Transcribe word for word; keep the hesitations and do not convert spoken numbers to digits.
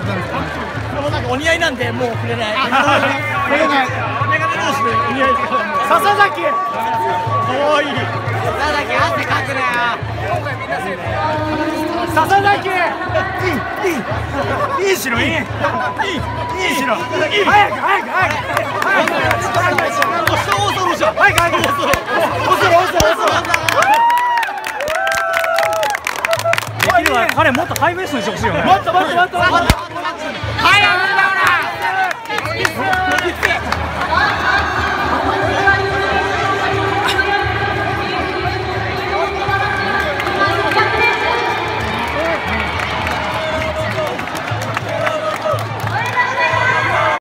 なんかお似合いなんでもうくれない。くれない。メガネ同士でお似合いですから。笹崎。可愛い。笹崎汗かくなよ。笹崎。いいいいいいしろいい。いいいいしろ。早く早く早く早く。もう下大ソロじゃん。早く早く。大ソロ大ソロ大ソロ。できれば彼もっとハイベースにしてほしいよね。もっともっともっと。